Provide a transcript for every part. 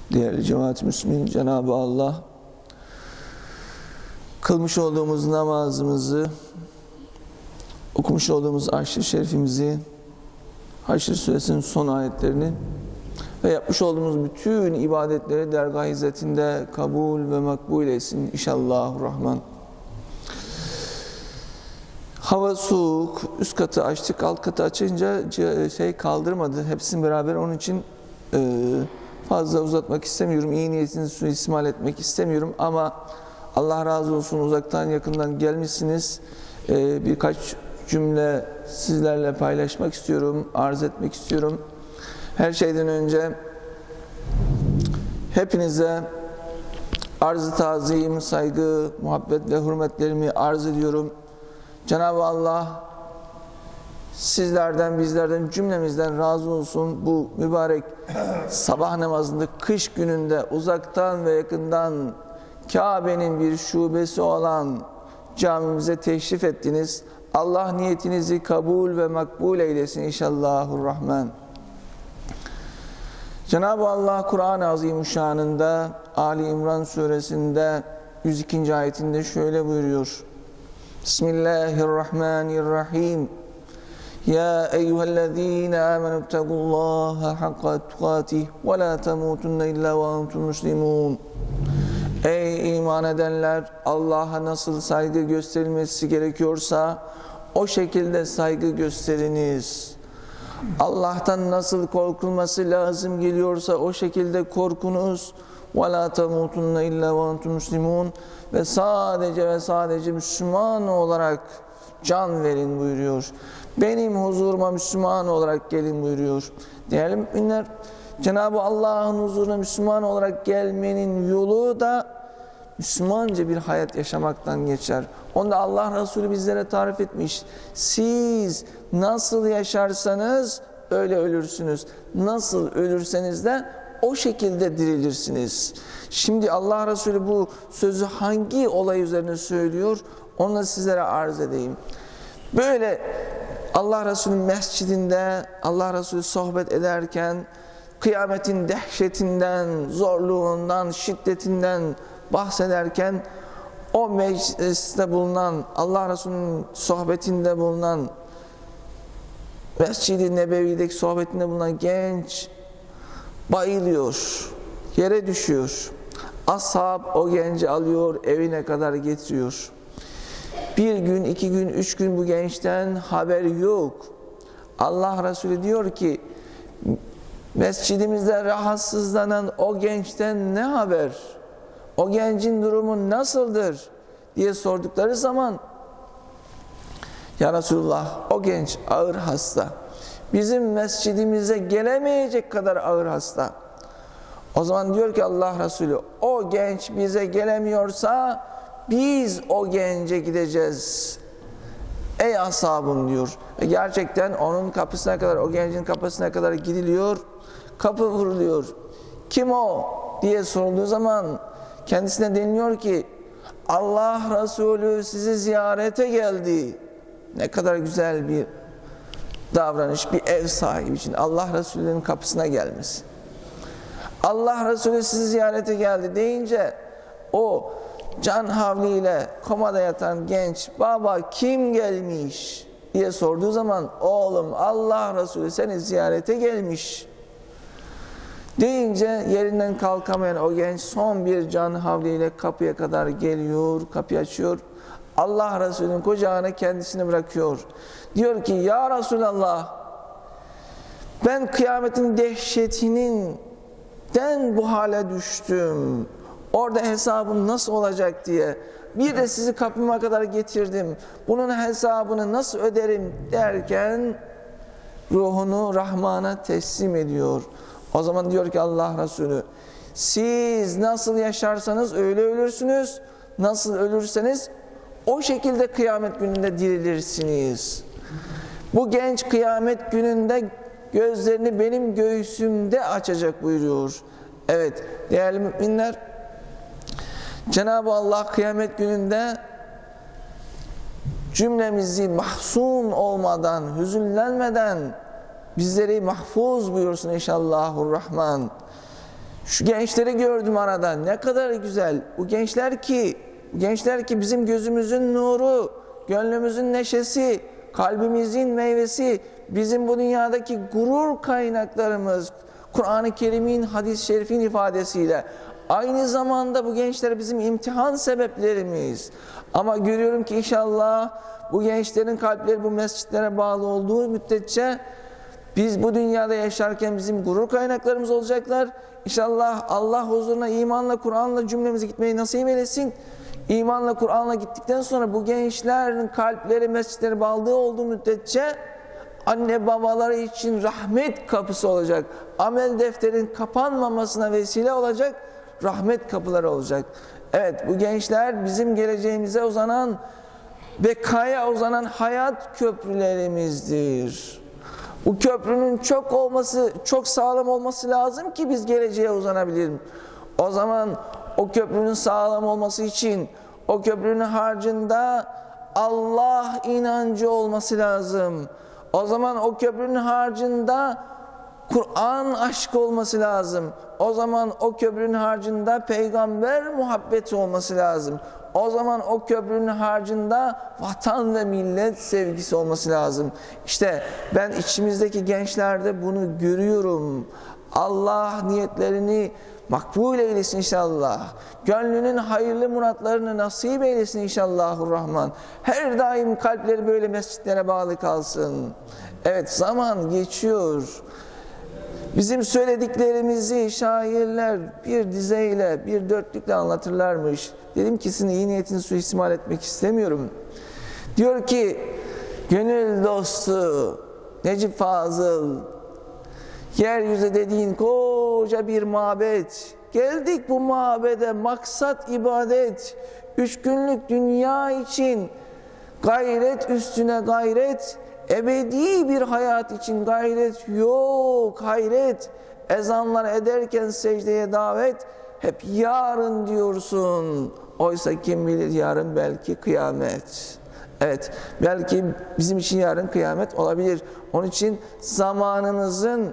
Değerli cemaat-i Müslümin, Cenab-ı Allah kılmış olduğumuz namazımızı, okumuş olduğumuz Haşr-ı Şerifimizi, Haşr Suresinin son ayetlerini ve yapmış olduğumuz bütün ibadetleri dergâh-ı izzetinde kabul ve makbul etsin inşallahurrahman. Hava soğuk, üst katı açtık, alt katı açınca kaldırmadı. Hepsini beraber, onun için fazla uzatmak istemiyorum. İyi niyetinizi suistimal etmek istemiyorum ama Allah razı olsun, uzaktan yakından gelmişsiniz. Birkaç cümle sizlerle paylaşmak istiyorum, arz etmek istiyorum. Her şeyden önce hepinize arz-ı tazim, saygı, muhabbet ve hürmetlerimi arz ediyorum. Cenab-ı Allah sizlerden, bizlerden, cümlemizden razı olsun. Bu mübarek sabah namazında, kış gününde uzaktan ve yakından Kabe'nin bir şubesi olan camimize teşrif ettiniz. Allah niyetinizi kabul ve makbul eylesin inşallahurrahman. Cenab-ı Allah Kur'an-ı Azimüşşan'ında Ali İmran suresinde 102. ayetinde şöyle buyuruyor. Bismillahirrahmanirrahim. Ya eyyühellezine amenü tegullaha hakka tukatih ve la temutunne illa ve entum muslimun. Ey iman edenler, Allah'a nasıl saygı gösterilmesi gerekiyorsa o şekilde saygı gösteriniz. Allah'tan nasıl korkulması lazım geliyorsa o şekilde korkunuz. وَلَا تَمُوتُنَّ اِلَّا وَاَنْتُمْ مُسْلِمُونَ Ve sadece Müslüman olarak can verin buyuruyor. Benim huzuruma Müslüman olarak gelin buyuruyor. Değerli müminler, Cenab-ı Allah'ın huzuruna Müslüman olarak gelmenin yolu da Müslümanca bir hayat yaşamaktan geçer. Onda Allah Resulü bizlere tarif etmiş. Siz nasıl yaşarsanız öyle ölürsünüz. Nasıl ölürseniz de o şekilde dirilirsiniz. Şimdi Allah Resulü bu sözü hangi olay üzerine söylüyor? Onu da sizlere arz edeyim. Böyle Allah Resulü'nün mescidinde Allah Resulü sohbet ederken kıyametin dehşetinden, zorluğundan, şiddetinden bahsederken o mecliste bulunan, Allah Resulü'nün sohbetinde bulunan, Mescid-i Nebevi'deki sohbetinde bulunan genç bayılıyor, yere düşüyor. Ashab o genci alıyor, evine kadar getiriyor. Bir gün, 2 gün, 3 gün bu gençten haber yok. Allah Resulü diyor ki, mescidimizde rahatsızlanan o gençten ne haber? O gencin durumu nasıldır? Diye sordukları zaman, ya Resulullah, o genç ağır hasta. Bizim mescidimize gelemeyecek kadar ağır hasta. O zaman diyor ki Allah Resulü, o genç bize gelemiyorsa biz o gence gideceğiz. Ey ashabım diyor. Ve gerçekten onun kapısına kadar, o gencin kapısına kadar gidiliyor. Kapı vuruluyor. Kim o diye sorulduğu zaman kendisine deniliyor ki Allah Resulü sizi ziyarete geldi. Ne kadar güzel bir davranış bir ev sahibi için, Allah Resulü'nün kapısına gelmesi. Allah Resulü sizi ziyarete geldi deyince o can havliyle komada yatan genç, baba kim gelmiş diye sorduğu zaman, oğlum Allah Resulü seni ziyarete gelmiş deyince yerinden kalkamayan o genç son bir can havliyle kapıya kadar geliyor, kapıyı açıyor. Allah Resulü'nün kucağına kendisini bırakıyor. Diyor ki ya Resulallah, ben kıyametin dehşetinden bu hale düştüm. Orada hesabım nasıl olacak diye. Bir de sizi kapıma kadar getirdim. Bunun hesabını nasıl öderim derken ruhunu Rahman'a teslim ediyor. O zaman diyor ki Allah Resulü, siz nasıl yaşarsanız öyle ölürsünüz. Nasıl ölürseniz o şekilde kıyamet gününde dirilirsiniz. Bu genç kıyamet gününde gözlerini benim göğsümde açacak buyuruyor. Evet değerli müminler, Cenab-ı Allah kıyamet gününde cümlemizi mahzun olmadan, hüzünlenmeden bizleri mahfuz buyursun inşallahurrahman. Şu gençleri gördüm arada. Ne kadar güzel. Bu gençler ki bizim gözümüzün nuru, gönlümüzün neşesi, kalbimizin meyvesi, bizim bu dünyadaki gurur kaynaklarımız, Kur'an-ı Kerim'in, hadis-i şerifin ifadesiyle. Aynı zamanda bu gençler bizim imtihan sebeplerimiz. Ama görüyorum ki inşallah bu gençlerin kalpleri bu mescitlere bağlı olduğu müddetçe biz bu dünyada yaşarken bizim gurur kaynaklarımız olacaklar. İnşallah Allah huzuruna imanla, Kur'an'la cümlemizi gitmeyi nasip eylesin. İmanla, Kur'an'la gittikten sonra bu gençlerin kalpleri mescitleri bağlı olduğu müddetçe anne babaları için rahmet kapısı olacak. Amel defterin kapanmamasına vesile olacak. Rahmet kapıları olacak. Evet, bu gençler bizim geleceğimize uzanan, bekaya uzanan hayat köprülerimizdir. Bu köprünün çok sağlam olması lazım ki biz geleceğe uzanabilirim. O zaman o köprünün sağlam olması için o köprünün harcında Allah inancı olması lazım. O zaman o köprünün harcında Kur'an aşkı olması lazım. O zaman o köprünün harcında peygamber muhabbeti olması lazım. O zaman o köprünün harcında vatan ve millet sevgisi olması lazım. İşte ben içimizdeki gençlerde bunu görüyorum. Allah niyetlerini makbul eylesin inşallah. Gönlünün hayırlı muratlarını nasip eylesin inşallahurrahman. Her daim kalpleri böyle mescitlere bağlı kalsın. Evet, zaman geçiyor. Bizim söylediklerimizi şairler bir dizeyle, bir dörtlükle anlatırlarmış. Dedim ki sizin iyi niyetini suistimal etmek istemiyorum. Diyor ki, gönül dostu Necip Fazıl, yeryüzü dediğin koca bir mabet. Geldik bu mabede, maksat ibadet. 3 günlük dünya için gayret üstüne gayret. Ebedi bir hayat için gayret yok, hayret. Ezanlar ederken secdeye davet. Hep yarın diyorsun. Oysa kim bilir yarın belki kıyamet. Evet, belki bizim için yarın kıyamet olabilir. Onun için zamanımızın,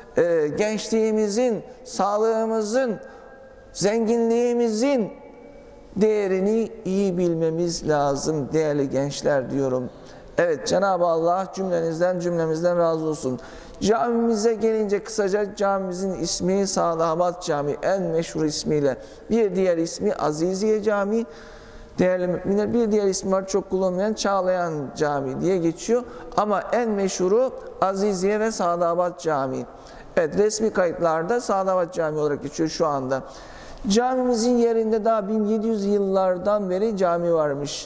gençliğimizin, sağlığımızın, zenginliğimizin değerini iyi bilmemiz lazım değerli gençler diyorum. Evet, Cenab-ı Allah cümlemizden razı olsun. Camimize gelince kısaca camimizin ismi Sadabat Camii, en meşhur ismiyle. Bir diğer ismi Aziziye Camii. Değerli müminler, bir diğer ismi var çok kullanılmayan, Çağlayan Camii diye geçiyor. Ama en meşhuru Aziziye ve Sadabat Camii. Evet, resmi kayıtlarda Sadabat Camii olarak geçiyor şu anda. Camimizin yerinde daha 1700 yıllardan beri cami varmış.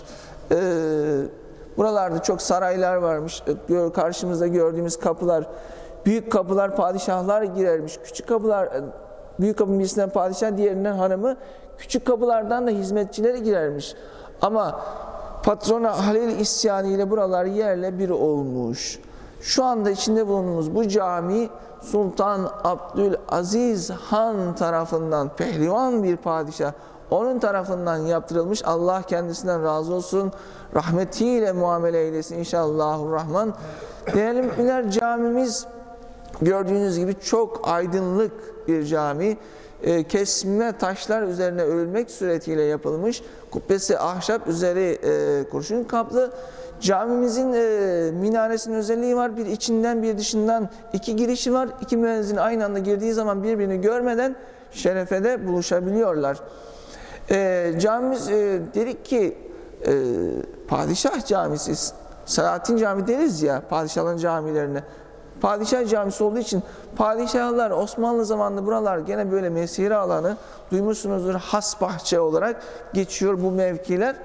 Buralarda çok saraylar varmış. Karşımızda gördüğümüz kapılar, büyük kapılar padişahlar girermiş. Küçük kapılar, büyük kapının birisinden padişah, diğerinden hanımı, küçük kapılardan da hizmetçileri girermiş. Ama patrona Halil isyanıyla buralar yerle bir olmuş. Şu anda içinde bulunduğumuz bu cami Sultan Abdülaziz Han tarafından, pehlivan bir padişah, onun tarafından yaptırılmış. Allah kendisinden razı olsun. Rahmetiyle muamele eylesin inşallahurrahman. Değerli müminler, camimiz gördüğünüz gibi çok aydınlık bir cami. Kesme taşlar üzerine örülmek suretiyle yapılmış. Kubbesi ahşap, üzeri kurşun kaplı. Camimizin minaresinin özelliği var. Bir içinden bir dışından 2 girişi var. 2 müezzin aynı anda girdiği zaman birbirini görmeden şerefede buluşabiliyorlar. Camimiz dedik ki padişah camisi, Selahattin Camii deriz ya padişahların camilerine. Padişah camisi olduğu için padişahlar Osmanlı zamanında buralar gene böyle mesire alanı, duymuşsunuzdur, has bahçe olarak geçiyor bu mevkiler.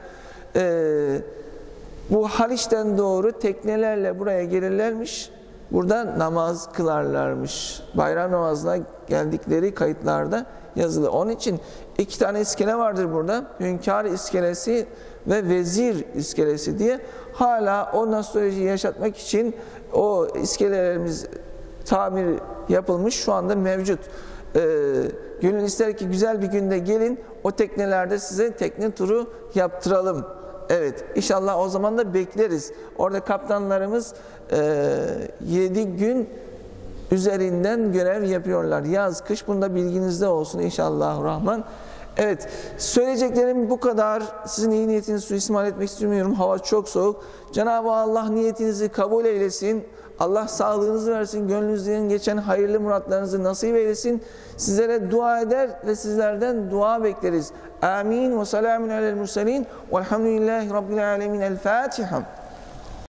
Bu Haliç'ten doğru teknelerle buraya gelirlermiş. Burada namaz kılarlarmış. Bayram namazına geldikleri kayıtlarda yazılı. Onun için 2 tane iskele vardır burada. Hünkâr iskelesi ve vezir iskelesi diye. Hala o nostaljiyi yaşatmak için o iskelelerimiz tamir yapılmış, şu anda mevcut. Gönül ister ki güzel bir günde gelin, o teknelerde size tekne turu yaptıralım. Evet, inşallah o zaman da bekleriz. Orada kaptanlarımız 7 gün üzerinden görev yapıyorlar. Yaz, kış, bunda bilginizde olsun inşallahurrahman. Evet, söyleyeceklerim bu kadar. Sizin iyi niyetinizi suistimal etmek istemiyorum. Hava çok soğuk. Cenab-ı Allah niyetinizi kabul eylesin. Allah sağlığınızı versin. Gönlünüzden geçen hayırlı muratlarınızı nasip eylesin. Sizlere dua eder ve sizlerden dua bekleriz. Amin ve selamun alel murselin. Velhamdülillahi Rabbil alemin. El Fatiha.